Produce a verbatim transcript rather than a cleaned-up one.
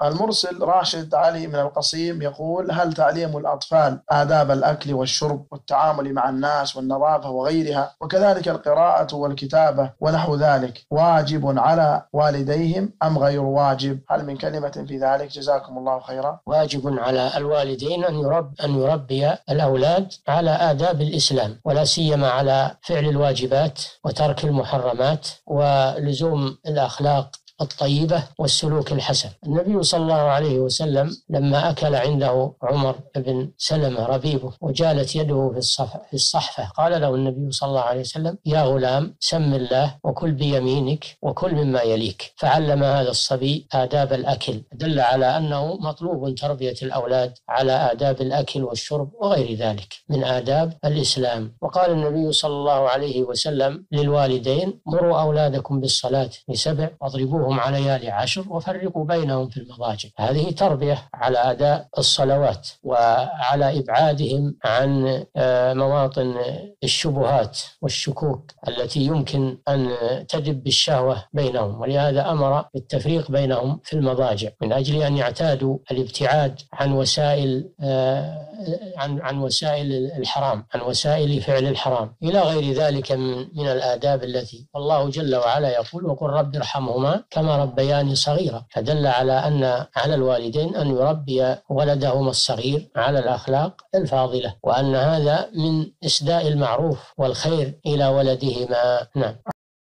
المرسل راشد علي من القصيم يقول: هل تعليم الأطفال آداب الأكل والشرب والتعامل مع الناس والنظافة وغيرها، وكذلك القراءة والكتابة ونحو ذلك، واجب على والديهم أم غير واجب؟ هل من كلمة في ذلك؟ جزاكم الله خيرا. واجب على الوالدين أن يرب أن يربي الأولاد على آداب الإسلام، ولا سيما على فعل الواجبات وترك المحرمات ولزوم الأخلاق الطيبة والسلوك الحسن. النبي صلى الله عليه وسلم لما أكل عنده عمر بن سلمة ربيبه وجالت يده في الصحفة, في الصحفة قال له النبي صلى الله عليه وسلم: يا غلام، سم الله وكل بيمينك وكل مما يليك. فعلم هذا الصبي آداب الأكل، دل على أنه مطلوب تربية الأولاد على آداب الأكل والشرب وغير ذلك من آداب الإسلام. وقال النبي صلى الله عليه وسلم للوالدين: مروا أولادكم بالصلاة لسبع واضربوهم عليها لعشر وفرقوا بينهم في المضاجع. هذه تربية على أداء الصلوات وعلى إبعادهم عن مواطن الشبهات والشكوك التي يمكن أن تدب بالشهوة بينهم، ولهذا أمر بالتفريق بينهم في المضاجع من أجل أن يعتادوا الابتعاد عن وسائل عن عن وسائل الحرام، عن وسائل فعل الحرام، إلى غير ذلك من من الآداب التي الله جل وعلا يقول: وقل رب ارحمهما كما ربياني صغيرا. فدل على أن على الوالدين أن يربي ولدهما الصغير على الأخلاق الفاضلة، وأن هذا من إسداء المعروف والخير إلى ولدهما. نعم.